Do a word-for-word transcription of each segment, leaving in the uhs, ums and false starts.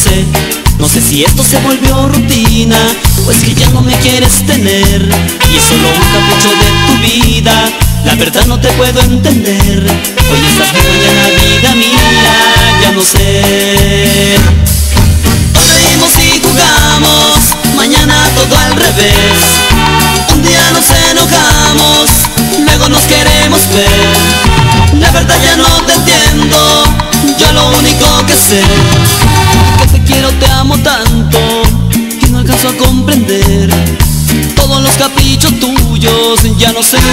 sé, no sé si esto se volvió rutina o es que ya no me quieres tener y es solo un capricho de tu vida. La verdad no te puedo entender. Hoy estás bien, mañana vida mía, ya no sé. Hoy reímos y jugamos, mañana todo al revés. Un día nos enojamos, luego nos queremos ver. La verdad ya no te entiendo, yo lo único que sé que te quiero, te amo tanto que no alcanzo a comprender todos los caprichos tuyos, ya no sé.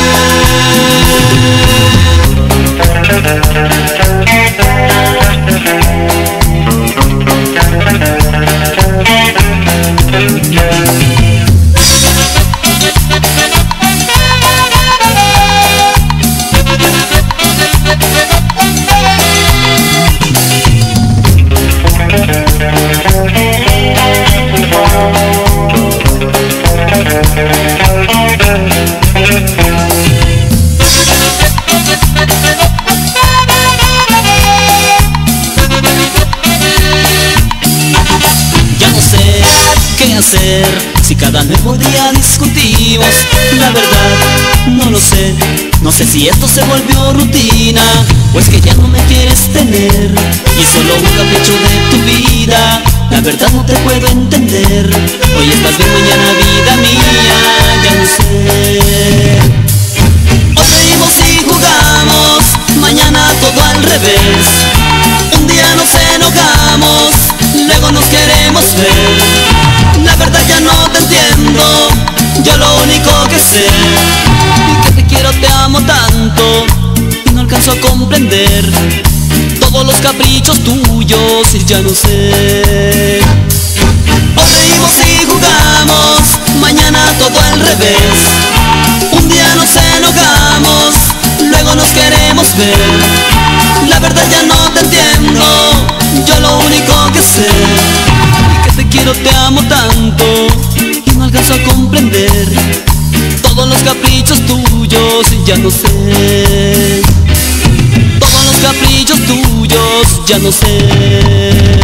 ¿Qué hacer si cada nuevo día discutimos? La verdad no lo sé, no sé si esto se volvió rutina o es que ya no me quieres tener y es solo un capricho de tu vida. La verdad no te puedo entender. Hoy estás bien, mañana vida mía, ya no sé. Hoy reímos y jugamos, mañana todo al revés. Un día nos enojamos, luego nos queremos ver. La verdad ya no te entiendo, yo lo único que sé es que te quiero, te amo tanto y no alcanzo a comprender todos los caprichos tuyos, y ya no sé. Hoy reímos y jugamos, mañana todo al revés. Un día nos enojamos, luego nos queremos ver. La verdad ya no te entiendo, yo lo único que sé te quiero, te amo tanto y no alcanzo a comprender todos los caprichos tuyos, y ya no sé. Todos los caprichos tuyos, ya no sé.